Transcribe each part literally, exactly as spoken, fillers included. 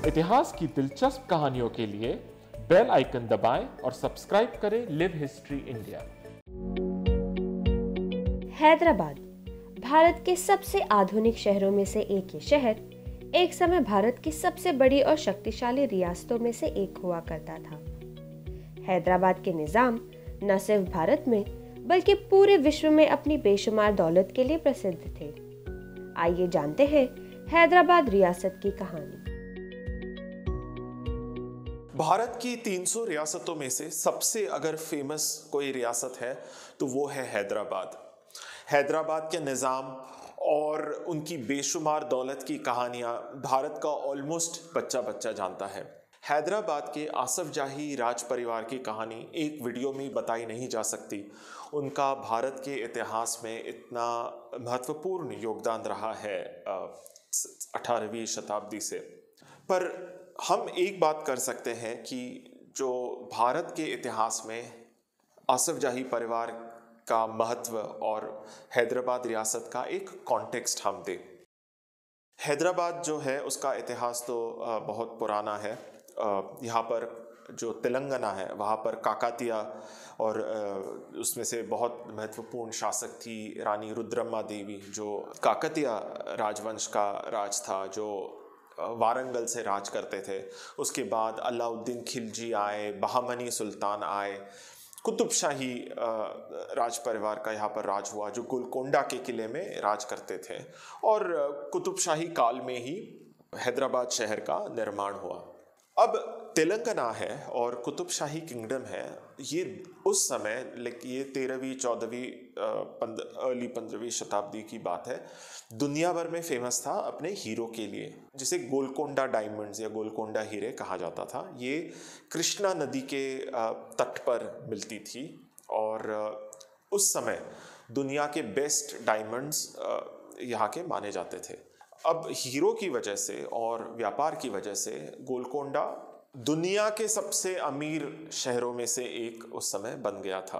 इतिहास की दिलचस्प कहानियों के लिए बेल आइकन दबाएं और सब्सक्राइब करें live history India. Hyderabad Bharat के सबसे आधुनिक शहरों में से एक ये शहर एक समय भारत की सबसे बड़ी और शक्तिशाली रियासतों में से एक हुआ करता था। हैदराबाद के निजाम न सिर्फ भारत में बल्कि पूरे विश्व में अपनी बेशुमार दौलत के लिए प्रसिद्ध थे। आइए जानते हैं हैदराबाद रियासत की कहानी। भारत की तीन सौ रियासतों में से सबसे अगर फेमस कोई रियासत है तो वो है हैदराबाद। हैदराबाद के निज़ाम और उनकी बेशुमार दौलत की कहानियाँ भारत का ऑलमोस्ट बच्चा बच्चा जानता है। हैदराबाद के आसफ जाही राज परिवार की कहानी एक वीडियो में बताई नहीं जा सकती। उनका भारत के इतिहास में इतना महत्वपूर्ण योगदान रहा है अठारहवीं शताब्दी से। पर हम एक बात कर सकते हैं कि जो भारत के इतिहास में आसफ जाही परिवार का महत्व और हैदराबाद रियासत का एक कॉन्टेक्स्ट हम दें। हैदराबाद जो है उसका इतिहास तो बहुत पुराना है। यहाँ पर जो तेलंगाना है वहाँ पर काकातिया और उसमें से बहुत महत्वपूर्ण शासक थी रानी रुद्रम्मा देवी, जो काकतिया राजवंश का राज था, जो वारंगल से राज करते थे। उसके बाद अलाउद्दीन खिलजी आए, बहामनी सुल्तान आए, कुतुब शाही राज परिवार का यहाँ पर राज हुआ जो गोलकोंडा के किले में राज करते थे, और कुतुब शाही काल में ही हैदराबाद शहर का निर्माण हुआ। अब तेलंगाना है और कुतुब शाही किंगडम है, ये उस समय लाइक ये तेरहवीं चौदहवीं अर्ली पंद्रहवीं शताब्दी की बात है, दुनिया भर में फेमस था अपने हीरो के लिए, जिसे गोलकोंडा डायमंड्स या गोलकोंडा हीरे कहा जाता था। ये कृष्णा नदी के तट पर मिलती थी और उस समय दुनिया के बेस्ट डायमंड्स यहाँ के माने जाते थे। अब हीरो की वजह से और व्यापार की वजह से गोलकोंडा दुनिया के सबसे अमीर शहरों में से एक उस समय बन गया था।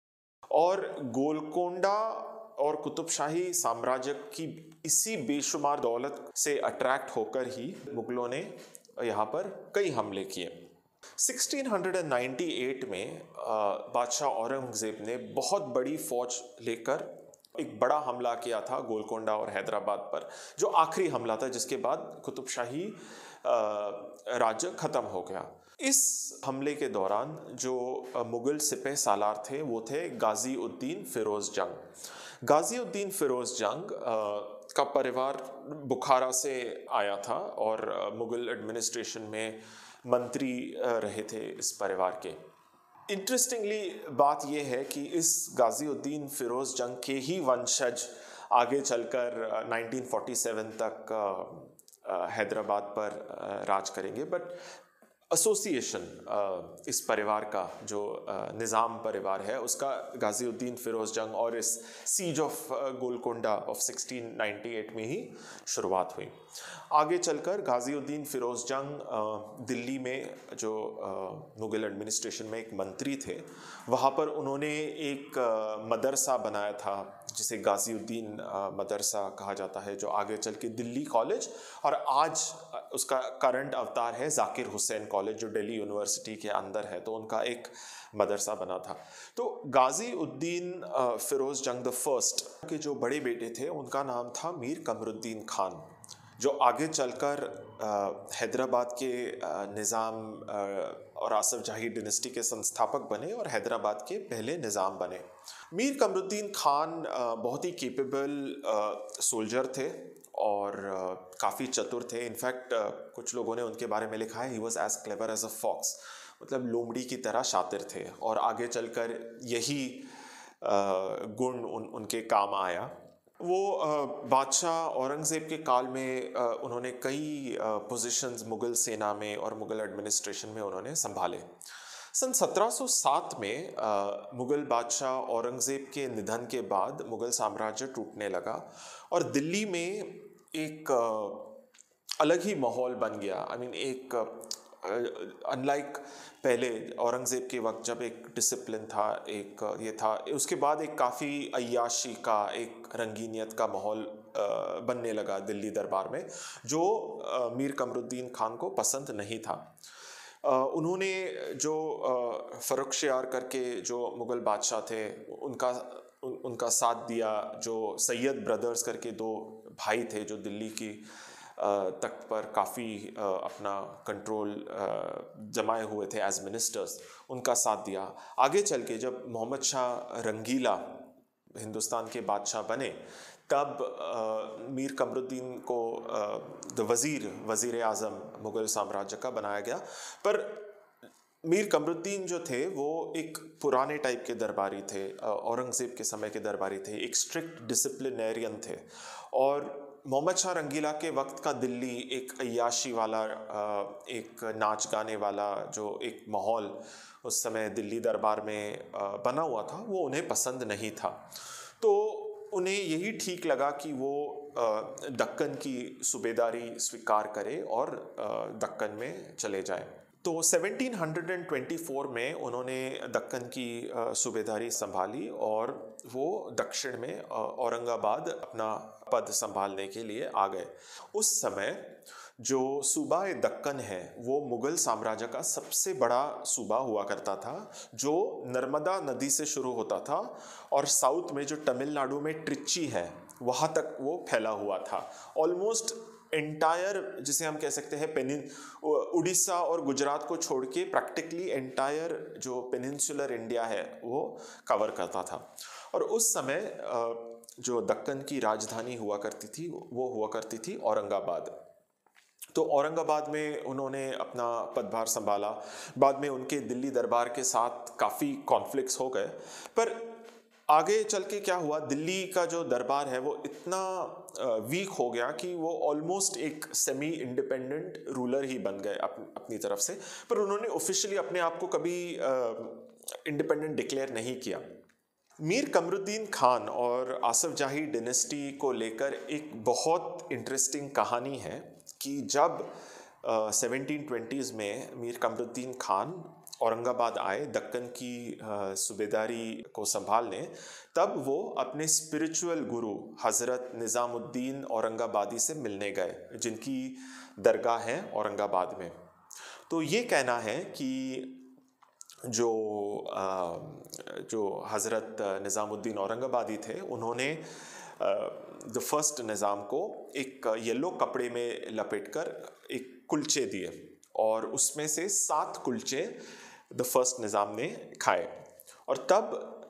और गोलकोंडा और कुतुब शाही साम्राज्य की इसी बेशुमार दौलत से अट्रैक्ट होकर ही मुगलों ने यहाँ पर कई हमले किए। सोलह सौ अट्ठानवे में बादशाह औरंगजेब ने बहुत बड़ी फौज लेकर एक बड़ा हमला किया था गोलकोंडा और हैदराबाद पर, जो आखिरी हमला था जिसके बाद कुतुब शाही राज्य खत्म हो गया। इस हमले के दौरान जो मुगल सिपह सालार थे वो थे गाजी उद्दीन फिरोज जंग। गाजी उद्दीन फिरोज जंग का परिवार बुखारा से आया था और मुगल एडमिनिस्ट्रेशन में मंत्री रहे थे इस परिवार के। इंटरेस्टिंगली बात यह है कि इस गाजी उद्दीन फिरोज जंग के ही वंशज आगे चलकर उन्नीस सौ सैंतालीस तक हैदराबाद पर राज करेंगे। बट एसोसिएशन इस परिवार का जो निज़ाम परिवार है उसका गाजी उद्दीन फिरोज जंग और इस सीज ऑफ गोलकोंडा ऑफ सोलह सौ अट्ठानवे में ही शुरुआत हुई। आगे चलकर गाजी उद्दीन फिरोज जंग दिल्ली में जो मुगल एडमिनिस्ट्रेशन में एक मंत्री थे, वहाँ पर उन्होंने एक मदरसा बनाया था जिसे गाजी उद्दीन मदरसा कहा जाता है, जो आगे चल के दिल्ली कॉलेज और आज उसका करंट अवतार है जाकिर हुसैन कॉलेज जो दिल्ली यूनिवर्सिटी के अंदर है। तो उनका एक मदरसा बना था। तो गाजी उद्दीन फिरोज जंग द फर्स्ट के जो बड़े बेटे थे उनका नाम था मीर कमरुद्दीन खान, जो आगे चलकर हैदराबाद के निज़ाम और आसफ जाही डिनेस्टी के संस्थापक बने और हैदराबाद के पहले निज़ाम बने। मीर कमरुद्दीन खान बहुत ही केपेबल सोल्जर थे और काफ़ी चतुर थे। इनफैक्ट कुछ लोगों ने उनके बारे में लिखा है he was as clever as a fox, मतलब लोमड़ी की तरह शातिर थे। और आगे चलकर यही गुण उन उनके काम आया। वो बादशाह औरंगज़ेब के काल में उन्होंने कई पोजीशंस मुग़ल सेना में और मुग़ल एडमिनिस्ट्रेशन में उन्होंने संभाले। सन सत्रह सौ सात में मुग़ल बादशाह औरंगज़ेब के निधन के बाद मुग़ल साम्राज्य टूटने लगा और दिल्ली में एक अलग ही माहौल बन गया। आई मीन एक अनलाइक पहले औरंगज़ेब के वक्त जब एक डिसिप्लिन था, एक ये था, उसके बाद एक काफ़ी अय्याशी का, एक रंगीनियत का माहौल बनने लगा दिल्ली दरबार में, जो मीर कमरुद्दीन खान को पसंद नहीं था। उन्होंने जो फर्रुखशियार करके जो मुग़ल बादशाह थे उनका उनका साथ दिया। जो सैयद ब्रदर्स करके दो भाई थे जो दिल्ली की तख्त पर काफ़ी अपना कंट्रोल जमाए हुए थे एज मिनिस्टर्स, उनका साथ दिया। आगे चल के जब मोहम्मद शाह रंगीला हिंदुस्तान के बादशाह बने तब मीर कमरुद्दीन को द वज़ीर वज़ीर आज़म मुग़ल साम्राज्य का बनाया गया। पर मीर कमरुद्दीन जो थे वो एक पुराने टाइप के दरबारी थे, औरंगज़ेब के समय के दरबारी थे, एक स्ट्रिक्ट डिसिप्लिनेरियन थे। और मोहम्मद शाह रंगीला के वक्त का दिल्ली एक अय्याशी वाला, एक नाच गाने वाला जो एक माहौल उस समय दिल्ली दरबार में बना हुआ था, वो उन्हें पसंद नहीं था। तो उन्हें यही ठीक लगा कि वो दक्कन की सूबेदारी स्वीकार करे और दक्कन में चले जाए। तो सत्रह सौ चौबीस में उन्होंने दक्कन की सूबेदारी संभाली और वो दक्षिण में औरंगाबाद अपना पद संभालने के लिए आ गए। उस समय जो सूबा दक्कन है वो मुग़ल साम्राज्य का सबसे बड़ा सूबा हुआ करता था, जो नर्मदा नदी से शुरू होता था और साउथ में जो तमिलनाडु में ट्रिची है वहाँ तक वो फैला हुआ था। ऑलमोस्ट एंटायर, जिसे हम कह सकते हैं पेनिन उड़ीसा और गुजरात को छोड़ के प्रैक्टिकली एंटायर जो पेनिनसुलर इंडिया है वो कवर करता था। और उस समय जो दक्कन की राजधानी हुआ करती थी वो हुआ करती थी औरंगाबाद। तो औरंगाबाद में उन्होंने अपना पदभार संभाला। बाद में उनके दिल्ली दरबार के साथ काफ़ी कॉन्फ्लिक्ट्स हो गए। पर आगे चल के क्या हुआ, दिल्ली का जो दरबार है वो इतना वीक हो गया कि वो ऑलमोस्ट एक सेमी इंडिपेंडेंट रूलर ही बन गए अप, अपनी तरफ से। पर उन्होंने ऑफिशियली अपने आप को कभी इंडिपेंडेंट डिक्लेयर नहीं किया। मीर कमरुद्दीन खान और आसफ जाही डिनेस्टी को लेकर एक बहुत इंटरेस्टिंग कहानी है कि जब सेवनटीन ट्वेंटीज़ में मीर कमरुद्दीन खान औरंगाबाद आए दक्कन की सूबेदारी को संभालने, तब वो अपने स्पिरिचुअल गुरु हज़रत निज़ामुद्दीन औरंगाबादी से मिलने गए, जिनकी दरगाह है औरंगाबाद में। तो ये कहना है कि जो जो हज़रत निज़ामुद्दीन औरंगाबादी थे उन्होंने द फर्स्ट निज़ाम को एक येलो कपड़े में लपेटकर एक कुलचे दिए और उसमें से सात कुलचे द फर्स्ट निज़ाम ने खाए। और तब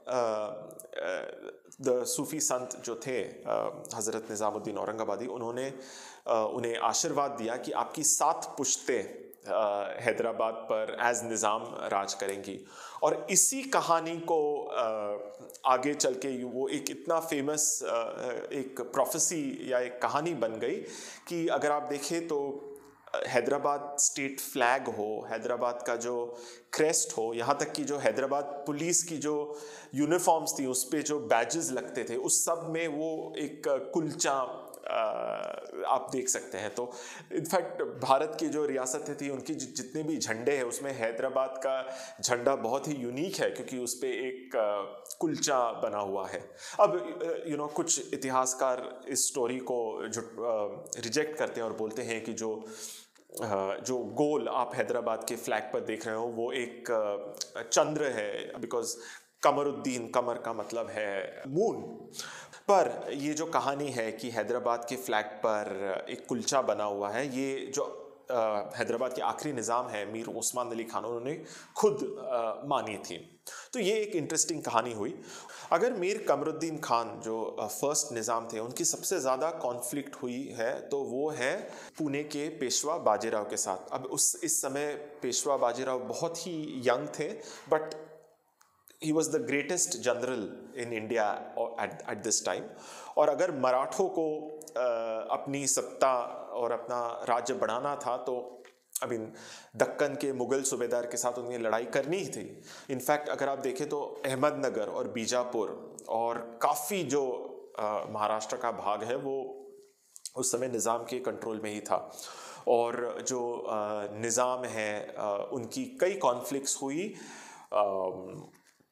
द सूफ़ी संत जो थे हज़रत निज़ामुद्दीन औरंगाबादी, उन्होंने उन्हें आशीर्वाद दिया कि आपकी सात पुश्तें हैदराबाद पर एज निज़ाम राज करेंगी। और इसी कहानी को आगे चल के वो एक इतना फेमस एक प्रोफेसी या एक कहानी बन गई कि अगर आप देखें तो हैदराबाद स्टेट फ्लैग हो, हैदराबाद का जो क्रेस्ट हो, यहाँ तक कि जो हैदराबाद पुलिस की जो यूनिफॉर्म्स थी उस पे जो बैजेस लगते थे, उस सब में वो एक कुलचा आप देख सकते हैं। तो इनफैक्ट भारत की जो रियासतें थी उनकी जितने भी झंडे हैं उसमें हैदराबाद का झंडा बहुत ही यूनिक है क्योंकि उस पे एक कुलचा बना हुआ है। अब यू नो कुछ इतिहासकार इस स्टोरी को रिजेक्ट करते हैं और बोलते हैं कि जो जो गोल आप हैदराबाद के फ्लैग पर देख रहे हो वो एक चंद्र है, बिकॉज कमरुद्दीन, कमर का मतलब है मून। पर ये जो कहानी है कि हैदराबाद के फ्लैग पर एक कुलचा बना हुआ है, ये जो हैदराबाद के आखिरी निज़ाम है मीर उस्मान अली खान, उन्होंने खुद आ, मानी थी। तो ये एक इंटरेस्टिंग कहानी हुई। अगर मीर कमरुद्दीन खान जो फर्स्ट निज़ाम थे उनकी सबसे ज़्यादा कॉन्फ्लिक्ट हुई है तो वो है पुणे के पेशवा बाजीराव के साथ। अब उस इस समय पेशवा बाजीराव बहुत ही यंग थे, but he was the greatest general in India at at this time। और अगर मराठों को uh, अपनी सत्ता और अपना राज्य बढ़ाना था तो आई मीन दक्कन के मुग़ल सूबेदार के साथ उन्हें लड़ाई करनी ही थी। इनफैक्ट अगर आप देखें तो अहमदनगर और बीजापुर और काफ़ी जो uh, महाराष्ट्र का भाग है वो उस समय निज़ाम के कंट्रोल में ही था। और जो uh, निज़ाम है uh, उनकी कई कॉन्फ्लिक्ट्स हुई। uh,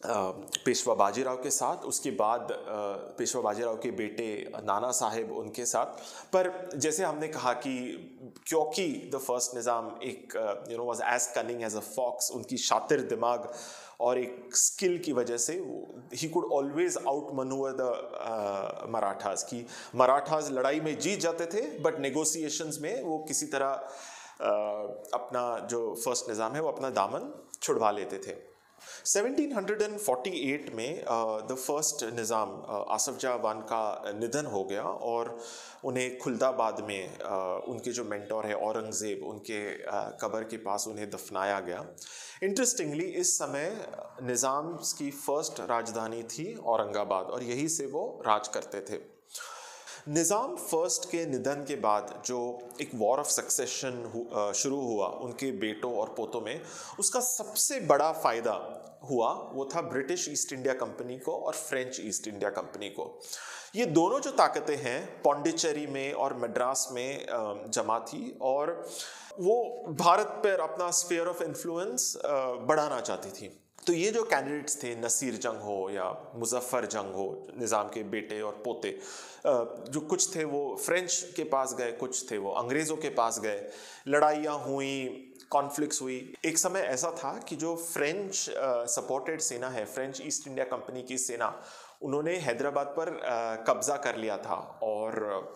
पेशवा बाजीराव के साथ, उसके बाद पेशवा बाजीराव के बेटे नाना साहेब उनके साथ। पर जैसे हमने कहा कि क्योंकि द फर्स्ट निज़ाम एक you know was as cunning as a fox, उनकी शातिर दिमाग और एक स्किल की वजह से ही could always out manoeuvre the Marathas, की मराठास लड़ाई में जीत जाते थे बट नेगोशिएशंस में वो किसी तरह uh, अपना जो फर्स्ट निज़ाम है वो अपना दामन छुड़वा लेते थे। सेवनटीन फोर्टी एट में the first Nizam Asaf Jah one का निधन हो गया और उन्हें खुलदाबाद में uh, उनके जो मेंटोर है औरंगज़ेब, उनके uh, कब्र के पास उन्हें दफनाया गया। इंटरेस्टिंगली इस समय निज़ाम की फर्स्ट राजधानी थी औरंगाबाद और यहीं से वो राज करते थे। निज़ाम फर्स्ट के निधन के बाद जो एक वॉर ऑफ सक्सेशन शुरू हुआ उनके बेटों और पोतों में, उसका सबसे बड़ा फ़ायदा हुआ वो था ब्रिटिश ईस्ट इंडिया कंपनी को और फ्रेंच ईस्ट इंडिया कंपनी को। ये दोनों जो ताकतें हैं पौंडीचेरी में और मद्रास में जमा थी और वो भारत पर अपना स्फीयर ऑफ इन्फ्लुएंस बढ़ाना चाहती थी। तो ये जो कैंडिडेट्स थे, नसीर जंग हो या मुजफ्फर जंग हो, निज़ाम के बेटे और पोते, जो कुछ थे वो फ्रेंच के पास गए, कुछ थे वो अंग्रेज़ों के पास गए, लड़ाइयाँ हुई, कॉन्फ्लिक्ट्स हुई। एक समय ऐसा था कि जो फ्रेंच सपोर्टेड सेना है, फ्रेंच ईस्ट इंडिया कंपनी की सेना, उन्होंने हैदराबाद पर कब्ज़ा कर लिया था और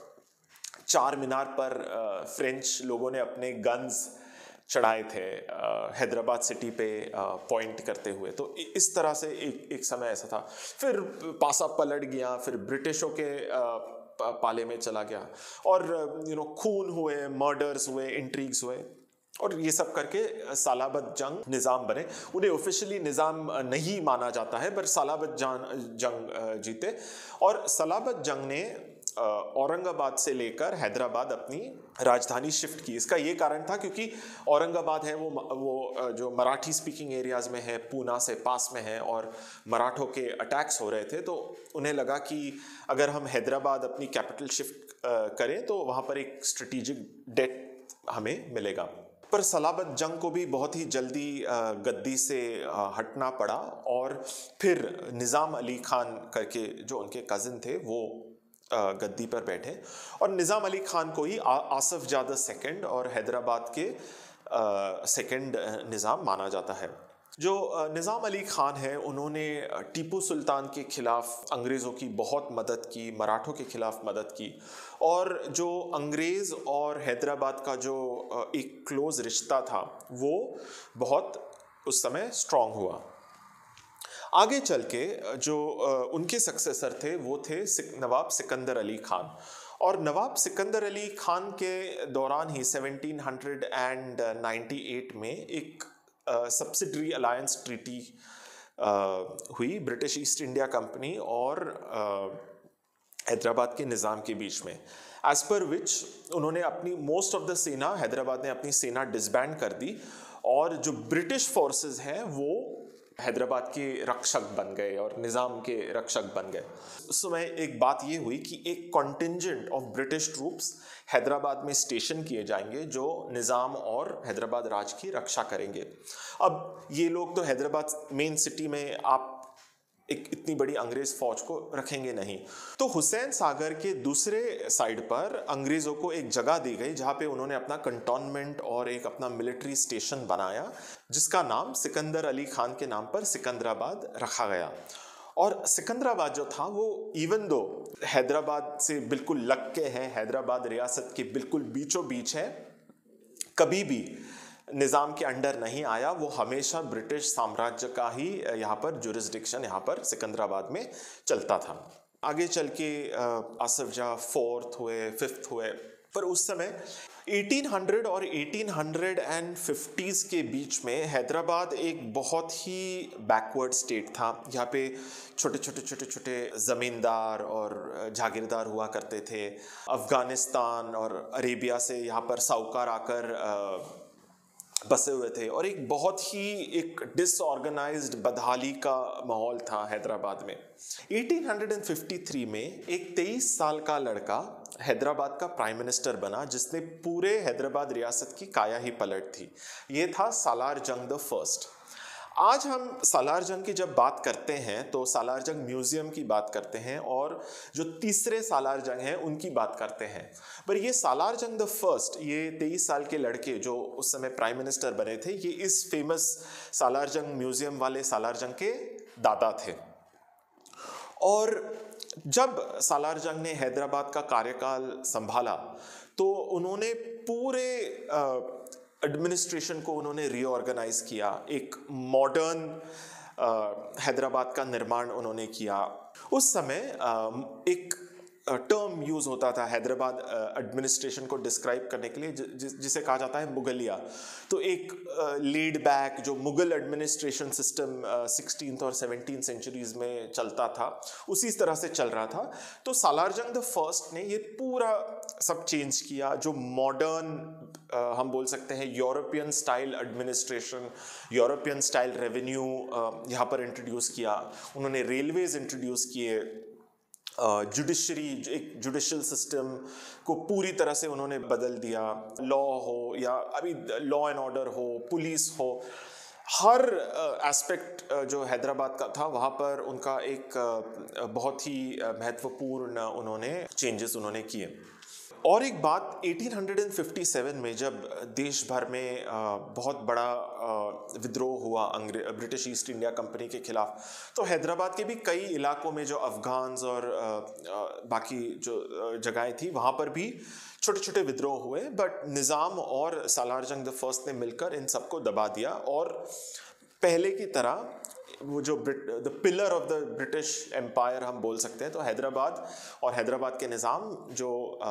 चार मीनार पर फ्रेंच लोगों ने अपने गन्स चढ़ाए थे हैदराबाद सिटी पे पॉइंट करते हुए। तो इस तरह से एक एक समय ऐसा था। फिर पासा पलट गया, फिर ब्रिटिशों के पाले में चला गया और यू नो खून हुए, मर्डर्स हुए, इंट्रीग्स हुए और ये सब करके सालाबत जंग निज़ाम बने। उन्हें ऑफिशियली निज़ाम नहीं माना जाता है पर सालाबत जंग जीते और सालाबत जंग ने औरंगाबाद से लेकर हैदराबाद अपनी राजधानी शिफ्ट की। इसका ये कारण था क्योंकि औरंगाबाद है वो वो जो मराठी स्पीकिंग एरियाज़ में है, पूना से पास में है और मराठों के अटैक्स हो रहे थे, तो उन्हें लगा कि अगर हम हैदराबाद अपनी कैपिटल शिफ्ट करें तो वहाँ पर एक स्ट्रेटेजिक डेट हमें मिलेगा। पर सलाबत जंग को भी बहुत ही जल्दी गद्दी से हटना पड़ा और फिर निज़ाम अली खान करके जो उनके कज़न थे वो गद्दी पर बैठे और निज़ाम अली खान को ही आसफ जाह द सेकंड और हैदराबाद के सेकंड निज़ाम माना जाता है। जो निज़ाम अली खान है उन्होंने टीपू सुल्तान के ख़िलाफ़ अंग्रेज़ों की बहुत मदद की, मराठों के ख़िलाफ़ मदद की और जो अंग्रेज़ और हैदराबाद का जो एक क्लोज़ रिश्ता था वो बहुत उस समय स्ट्रॉन्ग हुआ। आगे चल के जो उनके सक्सेसर थे वो थे नवाब सिकंदर अली खान और नवाब सिकंदर अली खान के दौरान ही सेवनटीन नाइंटी एट में एक सब्सिडरी अलायंस ट्रीटी हुई ब्रिटिश ईस्ट इंडिया कंपनी और हैदराबाद के निज़ाम के बीच में, एज पर विच उन्होंने अपनी मोस्ट ऑफ द सेना, हैदराबाद ने अपनी सेना डिसबैंड कर दी और जो ब्रिटिश फोर्सेस हैं वो हैदराबाद के रक्षक बन गए और निज़ाम के रक्षक बन गए। उस समय एक बात ये हुई कि एक contingent of British troops Hyderabad में स्टेशन किए जाएंगे जो निज़ाम और हैदराबाद राज की रक्षा करेंगे। अब ये लोग तो हैदराबाद मेन सिटी में आप एक इतनी बड़ी अंग्रेज़ फौज को रखेंगे नहीं, तो हुसैन सागर के दूसरे साइड पर अंग्रेज़ों को एक जगह दी गई जहाँ पे उन्होंने अपना कंटोनमेंट और एक अपना मिलिट्री स्टेशन बनाया जिसका नाम सिकंदर अली खान के नाम पर सिकंदराबाद रखा गया। और सिकंदराबाद जो था वो इवन दो हैदराबाद से बिल्कुल लग के है, हैदराबाद रियासत के बिल्कुल बीचों बीच है, कभी भी निज़ाम के अंडर नहीं आया। वो हमेशा ब्रिटिश साम्राज्य का ही यहाँ पर जुरिस्डिक्शन यहाँ पर सिकंदराबाद में चलता था। आगे चल के आसफ जाह फोर्थ हुए, फिफ्थ हुए, पर उस समय एटीन हंड्रेड और एटीन फिफ्टीज़ के बीच में हैदराबाद एक बहुत ही बैकवर्ड स्टेट था। यहाँ पे छोटे छोटे छोटे छोटे ज़मींदार और जागीरदार हुआ करते थे। अफ़गानिस्तान और अरेबिया से यहाँ पर साहूकार आकर बसे हुए थे और एक बहुत ही एक डिसऑर्गेनाइज्ड बदहाली का माहौल था हैदराबाद में। एटीन फिफ्टी थ्री में एक तेईस साल का लड़का हैदराबाद का प्राइम मिनिस्टर बना जिसने पूरे हैदराबाद रियासत की काया ही पलट थी। ये था सालार जंग द फर्स्ट। आज हम सालार जंग की जब बात करते हैं तो सालार जंग म्यूजियम की बात करते हैं और जो तीसरे सालार जंग हैं उनकी बात करते हैं। पर ये सालार जंग द फर्स्ट, ये तेईस साल के लड़के जो उस समय प्राइम मिनिस्टर बने थे, ये इस फेमस सालार जंग म्यूजियम वाले सालार जंग के दादा थे। और जब सालार जंग ने हैदराबाद का कार्यकाल संभाला तो उन्होंने पूरे एडमिनिस्ट्रेशन को उन्होंने रीऑर्गेनाइज किया, एक मॉडर्न हैदराबाद का निर्माण उन्होंने किया। उस समय एक टर्म यूज होता था हैदराबाद एडमिनिस्ट्रेशन को डिस्क्राइब करने के लिए जि, जिसे कहा जाता है मुगलिया। तो एक लेड बैक जो मुगल एडमिनिस्ट्रेशन सिस्टम सिक्सटीन्थ और सेवनटीन सेंचुरीज में चलता था, उसी तरह से चल रहा था। तो सालार जंग द फर्स्ट ने ये पूरा सब चेंज किया, जो मॉडर्न हम बोल सकते हैं European style administration, European style revenue यहाँ पर इंट्रोड्यूस किया। उन्होंने रेलवेज इंट्रोड्यूस किए, जुडिशरी uh, एक जुडिशियल सिस्टम को पूरी तरह से उन्होंने बदल दिया। लॉ हो या अभी लॉ एंड ऑर्डर हो, पुलिस हो, हर एस्पेक्ट uh, uh, जो हैदराबाद का था वहाँ पर उनका एक uh, बहुत ही uh, महत्वपूर्ण उन्होंने चेंजेस उन्होंने किए। और एक बात, अठारह सौ सत्तावन में जब देश भर में बहुत बड़ा विद्रोह हुआ अंग्रेज ब्रिटिश ईस्ट इंडिया कंपनी के खिलाफ, तो हैदराबाद के भी कई इलाकों में जो अफगान्स और बाकी जो जगहें थी वहाँ पर भी छोटे छोटे विद्रोह हुए। बट निज़ाम और सालार जंग द फर्स्ट ने मिलकर इन सबको दबा दिया और पहले की तरह वो जो the pillar of the British empire हम बोल सकते हैं, तो हैदराबाद और हैदराबाद के निज़ाम जो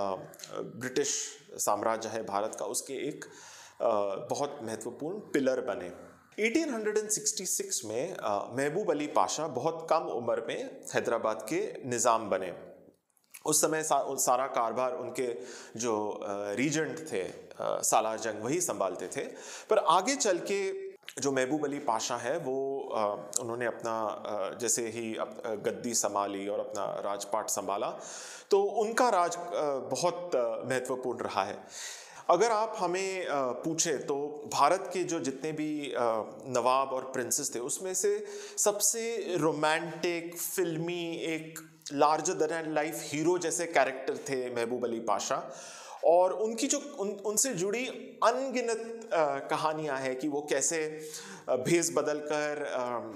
ब्रिटिश साम्राज्य है भारत का, उसके एक आ, बहुत महत्वपूर्ण पिलर बने। अठारह सौ छियासठ में महबूब अली पाशा बहुत कम उम्र में हैदराबाद के निज़ाम बने। उस समय सा, सारा कारभार उनके जो रीजेंट थे सालार जंग वही संभालते थे। पर आगे चल के जो महबूब अली पाशा है वो आ, उन्होंने अपना आ, जैसे ही अप, गद्दी संभाली और अपना राजपाट संभाला तो उनका राज आ, बहुत महत्वपूर्ण रहा है। अगर आप हमें पूछें तो भारत के जो जितने भी नवाब और प्रिंसेस थे उसमें से सबसे रोमांटिक, फिल्मी, एक लार्जर देन लाइफ हीरो जैसे कैरेक्टर थे महबूब अली पाशा। और उनकी जो उन उनसे जुड़ी अनगिनत कहानियां हैं कि वो कैसे भेष बदल कर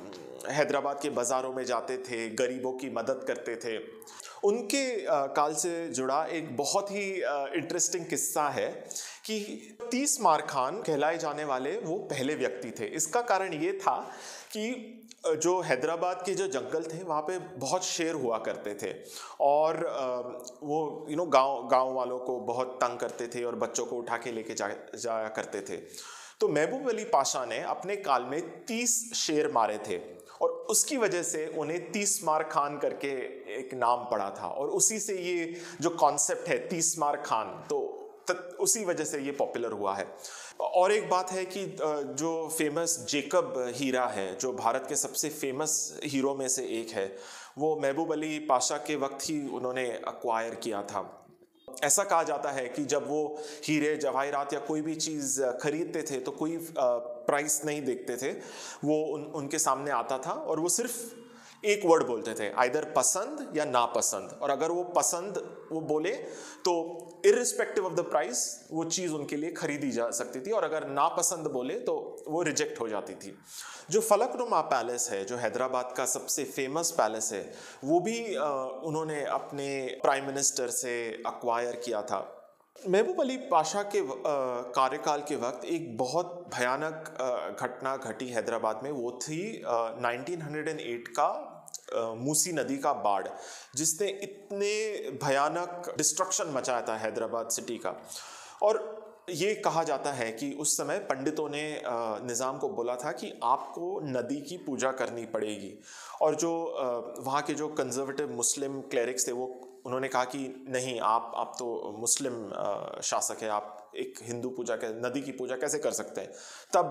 हैदराबाद के बाज़ारों में जाते थे, गरीबों की मदद करते थे। उनके काल से जुड़ा एक बहुत ही इंटरेस्टिंग किस्सा है कि तीस मार खान कहलाए जाने वाले वो पहले व्यक्ति थे। इसका कारण ये था कि जो हैदराबाद के जो जंगल थे वहाँ पे बहुत शेर हुआ करते थे और वो यू नो गांव गांव वालों को बहुत तंग करते थे और बच्चों को उठा के लेके जा जाया करते थे। तो महबूब अली पाशा ने अपने काल में तीस शेर मारे थे और उसकी वजह से उन्हें तीस मार खान करके एक नाम पड़ा था और उसी से ये जो कॉन्सेप्ट है तीस मार खान, तो उसी वजह से ये पॉपुलर हुआ है। और एक बात है कि जो फेमस जेकब हीरा है, जो भारत के सबसे फेमस हीरो में से एक है, वो महबूब अली पाशा के वक्त ही उन्होंने एक्वायर किया था। ऐसा कहा जाता है कि जब वो हीरे जवाहरात या कोई भी चीज़ खरीदते थे तो कोई प्राइस नहीं देखते थे, वो उन, उनके सामने आता था और वो सिर्फ एक वर्ड बोलते थे, आइदर पसंद या नापसंद। और अगर वो पसंद वो बोले तो इररिस्पेक्टिव ऑफ द प्राइस वो चीज़ उनके लिए खरीदी जा सकती थी और अगर नापसंद बोले तो वो रिजेक्ट हो जाती थी। जो फलकनुमा पैलेस है, जो हैदराबाद का सबसे फेमस पैलेस है, वो भी आ, उन्होंने अपने प्राइम मिनिस्टर से एक्वायर किया था। महबूब अली पाशा के कार्यकाल के वक्त एक बहुत भयानक घटना घटी हैदराबाद में। वो थी नाइनटीन हंड्रेड एट का मूसी नदी का बाढ़, जिसने इतने भयानक डिस्ट्रक्शन मचाया था हैदराबाद सिटी का। और ये कहा जाता है कि उस समय पंडितों ने निज़ाम को बोला था कि आपको नदी की पूजा करनी पड़ेगी। और जो वहाँ के जो कंजर्वेटिव मुस्लिम क्लेरिक्स थे वो उन्होंने कहा कि नहीं, आप आप तो मुस्लिम शासक है, आप एक हिंदू पूजा के नदी की पूजा कैसे कर सकते हैं।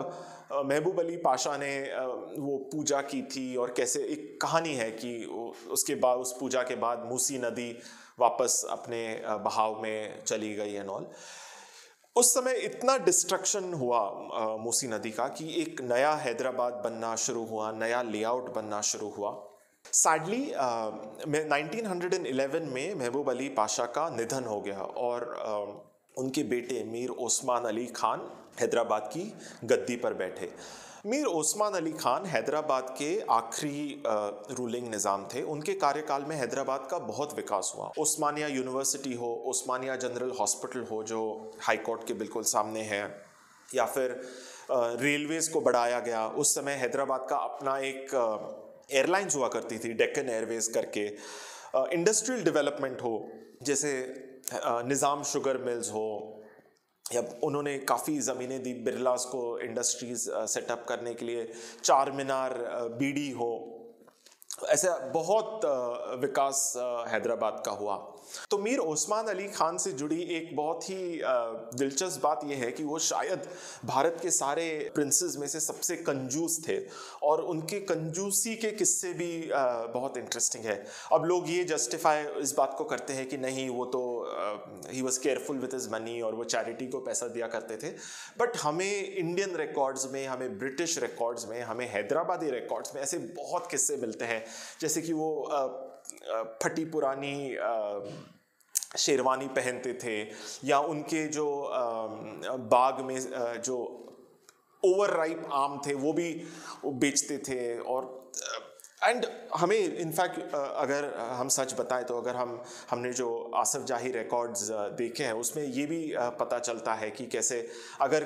तब महबूब अली पाशा ने वो पूजा की थी और कैसे एक कहानी है कि उसके बाद उस पूजा के बाद मूसी नदी वापस अपने बहाव में चली गई एंड ऑल। उस समय इतना डिस्ट्रक्शन हुआ मूसी नदी का कि एक नया हैदराबाद बनना शुरू हुआ, नया लेआउट बनना शुरू हुआ। सैडली नाइनटीन इलेवन में महबूब अली पाशा का निधन हो गया और uh, उनके बेटे मीर ओस्मान अली खान हैदराबाद की गद्दी पर बैठे। मीर ओस्मान अली खान हैदराबाद के आखिरी रूलिंग निज़ाम थे। उनके कार्यकाल में हैदराबाद का बहुत विकास हुआ। ओस्मानिया यूनिवर्सिटी हो, ओस्मानिया जनरल हॉस्पिटल हो जो हाई कोर्ट के बिल्कुल सामने है, या फिर रेलवेज़ को बढ़ाया गया। उस समय हैदराबाद का अपना एक एयरलाइंस हुआ करती थी, डेक्कन एयरवेज करके। इंडस्ट्रियल डेवलपमेंट हो, जैसे निज़ाम शुगर मिल्स हो, या उन्होंने काफ़ी ज़मीनें दी बिरलास को इंडस्ट्रीज़ सेटअप करने के लिए, चार मीनार, बीडी हो, ऐसा बहुत विकास हैदराबाद का हुआ। तो मीर ओस्मान अली खान से जुड़ी एक बहुत ही दिलचस्प बात यह है कि वो शायद भारत के सारे प्रिंसेस में से सबसे कंजूस थे, और उनके कंजूसी के किस्से भी बहुत इंटरेस्टिंग है। अब लोग ये जस्टिफाई इस बात को करते हैं कि नहीं, वो तो he was careful with his money और वो चैरिटी को पैसा दिया करते थे। बट हमें इंडियन रिकॉर्ड्स में, हमें ब्रिटिश रिकॉर्ड्स में, हमें हैदराबादी रिकॉर्ड्स में ऐसे बहुत किस्से मिलते हैं, जैसे कि वो फटी पुरानी शेरवानी पहनते थे, या उनके जो बाग में जो ओवर राइप आम थे वो भी बेचते थे। और एंड हमें इनफैक्ट अगर हम सच बताएं तो अगर हम हमने जो आसफ जाही रिकॉर्ड्स देखे हैं उसमें ये भी पता चलता है कि कैसे अगर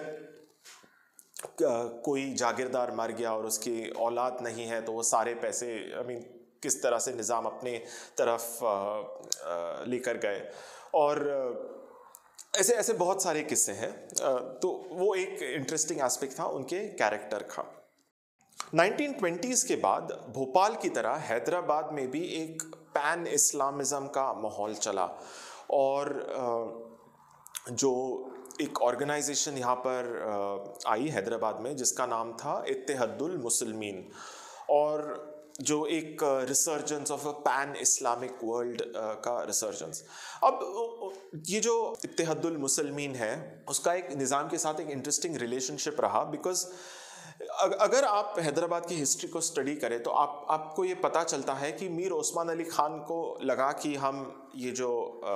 कोई जागीरदार मर गया और उसकी औलाद नहीं है तो वो सारे पैसे, आई मीन किस तरह से निज़ाम अपने तरफ लेकर गए। और ऐसे ऐसे बहुत सारे किस्से हैं। तो वो एक इंटरेस्टिंग एस्पेक्ट था उनके कैरेक्टर का। नाइनटीन ट्वेंटीज़ के बाद भोपाल की तरह हैदराबाद में भी एक पैन इस्लामिज़म का माहौल चला, और जो एक ऑर्गेनाइजेशन यहाँ पर आई हैदराबाद में जिसका नाम था इत्तेहादुल मुस्लिमीन, और जो एक resurgence of a pan Islamic world का रिसर्जेंस। अब ये जो इत्तेहादुल मुस्लिमीन है उसका एक निज़ाम के साथ एक इंटरेस्टिंग रिलेशनशिप रहा, बिकॉज अगर आप हैदराबाद की हिस्ट्री को स्टडी करें तो आप आपको ये पता चलता है कि मीर ओस्मान अली खान को लगा कि हम ये जो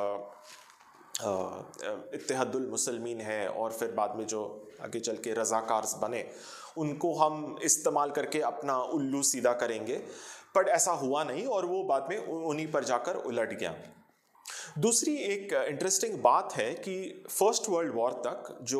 इत्तेहादुल मुस्लिमीन है और फिर बाद में जो आगे चल के रज़ाकार्स बने, उनको हम इस्तेमाल करके अपना उल्लू सीधा करेंगे। पर ऐसा हुआ नहीं और वो बाद में उन्हीं पर जाकर उलट गया। दूसरी एक इंटरेस्टिंग बात है कि फर्स्ट वर्ल्ड वॉर तक जो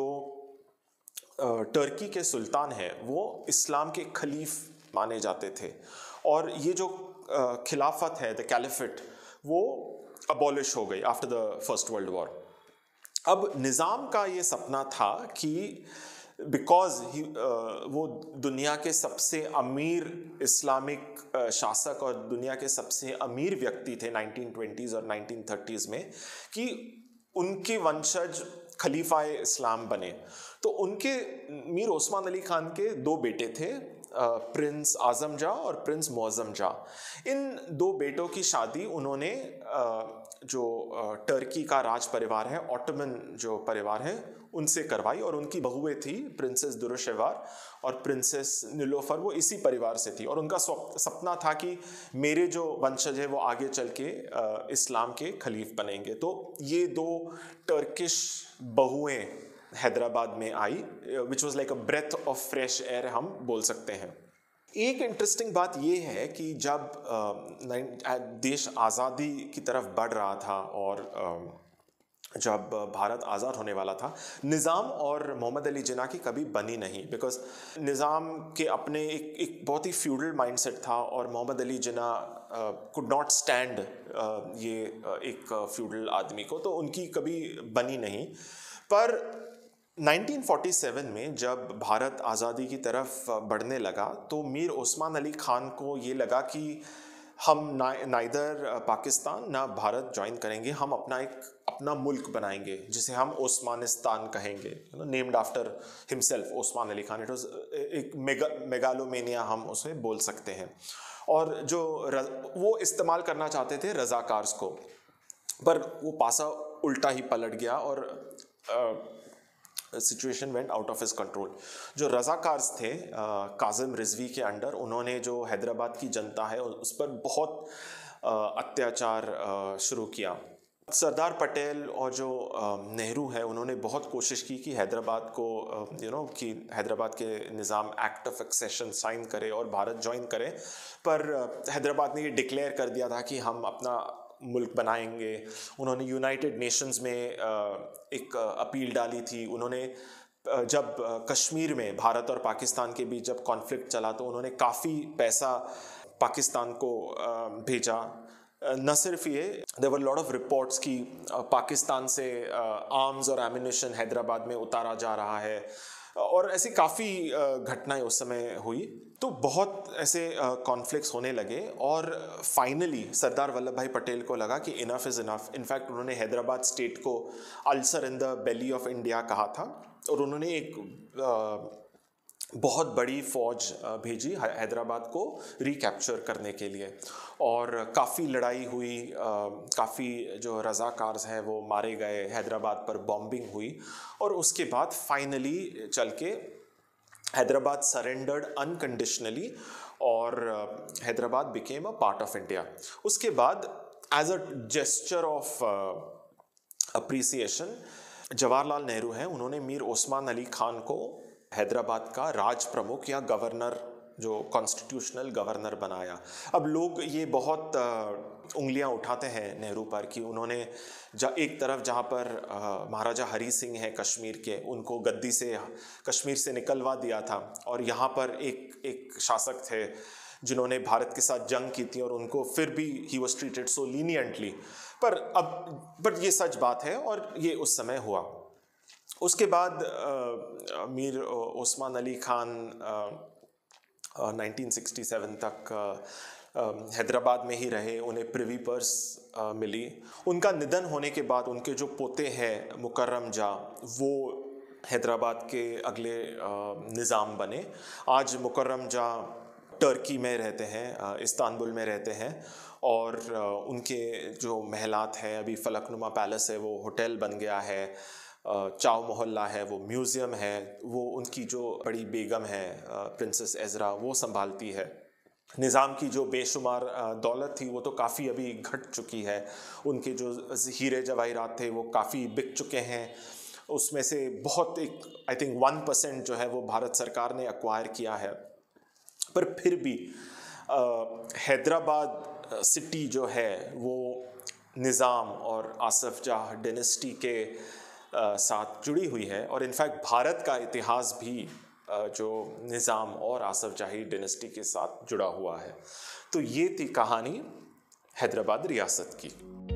टर्की के सुल्तान हैं वो इस्लाम के खलीफ माने जाते थे, और ये जो खिलाफत है, द कैलिफेट, वो अबॉलिश हो गई after the first world war. अब निज़ाम का ये सपना था कि बिकॉज ही वो दुनिया के सबसे अमीर इस्लामिक शासक और दुनिया के सबसे अमीर व्यक्ति थे नाइनटीन ट्वेंटीज़ और नाइनटीन थर्टीज़ में, कि उनके वंशज खलीफाए इस्लाम बने। तो उनके मीर ओस्मान अली खान के दो बेटे थे, प्रिंस आज़म जा और प्रिंस मुअज़्ज़म जा। इन दो बेटों की शादी उन्होंने जो टर्की का राज परिवार है, ऑटोमन जो परिवार है, उनसे करवाई, और उनकी बहुएं थी प्रिंसेस दुरुशेवार और प्रिंसेस नीलोफर, वो इसी परिवार से थी। और उनका सपना था कि मेरे जो वंशज है वो आगे चल के इस्लाम के खलीफ बनेंगे। तो ये दो टर्किश बहुएं हैदराबाद में आई, which was like a breath of fresh air हम बोल सकते हैं। एक इंटरेस्टिंग बात यह है कि जब देश आज़ादी की तरफ बढ़ रहा था और जब भारत आज़ाद होने वाला था, निज़ाम और मोहम्मद अली जिन्ना की कभी बनी नहीं, बिकॉज निज़ाम के अपने एक एक बहुत ही फ्यूडल माइंडसेट था और Mohammed Ali Jinnah could not stand ये एक फ्यूडल आदमी को, तो उनकी कभी बनी नहीं। पर नाइनटीन फोर्टी सेवन में जब भारत आज़ादी की तरफ बढ़ने लगा तो मीर ओस्मान अली खान को ये लगा कि हम ना नाइदर पाकिस्तान ना भारत ज्वाइन करेंगे, हम अपना एक अपना मुल्क बनाएंगे जिसे हम ओस्मानिस्तान कहेंगे, named after himself Osman Ali Khan. It was एक मेगा मेगालोमेनिया हम उसे बोल सकते हैं। और जो वो इस्तेमाल करना चाहते थे रज़ाकार्स को, पर वो पासा उल्टा ही पलट गया और situation went out of his control. जो रजाकार्स थे काजिम रिजवी के अंडर, उन्होंने जो हैदराबाद की जनता है उस पर बहुत अत्याचार शुरू किया। सरदार पटेल और जो नेहरू है उन्होंने बहुत कोशिश की कि हैदराबाद को यू नो कि हैदराबाद के Nizam act of accession sign करे और भारत ज्वाइन करे, पर हैदराबाद ने ये डिक्लेयर कर दिया था कि हम अपना मुल्क बनाएंगे। उन्होंने यूनाइटेड नेशंस में एक अपील डाली थी। उन्होंने जब कश्मीर में भारत और पाकिस्तान के बीच जब कॉन्फ्लिक्ट चला तो उन्होंने काफ़ी पैसा पाकिस्तान को भेजा। न सिर्फ ये, there were lot of reports कि पाकिस्तान से आर्म्स और एम्यूनिशन हैदराबाद में उतारा जा रहा है, और ऐसी काफ़ी घटनाएं उस समय हुई। तो बहुत ऐसे कॉन्फ्लिक्ट्स होने लगे और फाइनली सरदार वल्लभ भाई पटेल को लगा कि इनफ इज़ इनफ। इनफैक्ट उन्होंने हैदराबाद स्टेट को ulcer in the belly of India कहा था, और उन्होंने एक बहुत बड़ी फौज भेजी हैदराबाद को रिकैप्चर करने के लिए, और काफ़ी लड़ाई हुई, काफ़ी जो रज़ाकार्स हैं वो मारे गए, हैदराबाद पर बॉम्बिंग हुई, और उसके बाद फाइनली चल के हैदराबाद सरेंडर्ड अनकंडीशनली और Hyderabad became a part of India. उसके बाद as a gesture of appreciation Jawaharlal Nehru हैं, उन्होंने मीर ओस्मान अली खान को हैदराबाद का राज प्रमुख या गवर्नर, जो कॉन्स्टिट्यूशनल गवर्नर बनाया। अब लोग ये बहुत उंगलियां उठाते हैं नेहरू पर कि उन्होंने जा एक तरफ जहाँ पर महाराजा हरी सिंह हैं कश्मीर के, उनको गद्दी से कश्मीर से निकलवा दिया था, और यहाँ पर एक एक शासक थे जिन्होंने भारत के साथ जंग की थी और उनको फिर भी he was treated so leniently. पर अब बट ये सच बात है और ये उस समय हुआ। उसके बाद आ, Mir Osman Ali Khan nineteen sixty seven तक हैदराबाद में ही रहे, उन्हें प्रिवी पर्स मिली। उनका निधन होने के बाद उनके जो पोते हैं मुकर्रम जा, वो हैदराबाद के अगले निज़ाम बने। आज मुकर्रम जा टर्की में रहते हैं, इस्तांबुल में रहते हैं, और उनके जो महलात हैं, अभी फलकनुमा पैलेस है वो होटल बन गया है, चाव मोहल्ला है वो म्यूज़ियम है, वो उनकी जो बड़ी बेगम है प्रिंसेस एज़रा वो संभालती है। निज़ाम की जो बेशुमार दौलत थी वो तो काफ़ी अभी घट चुकी है, उनके जो हीरे जवाहिरात थे वो काफ़ी बिक चुके हैं। उसमें से बहुत एक आई थिंक वन परसेंट जो है वो भारत सरकार ने एक्वायर किया है, पर फिर भी हैदराबाद सिटी जो है वो निज़ाम और आसफ जाह डायनेस्टी के साथ जुड़ी हुई है, और इनफैक्ट भारत का इतिहास भी जो निज़ाम और आसफ जाही डायनेस्टी के साथ जुड़ा हुआ है। तो ये थी कहानी हैदराबाद रियासत की।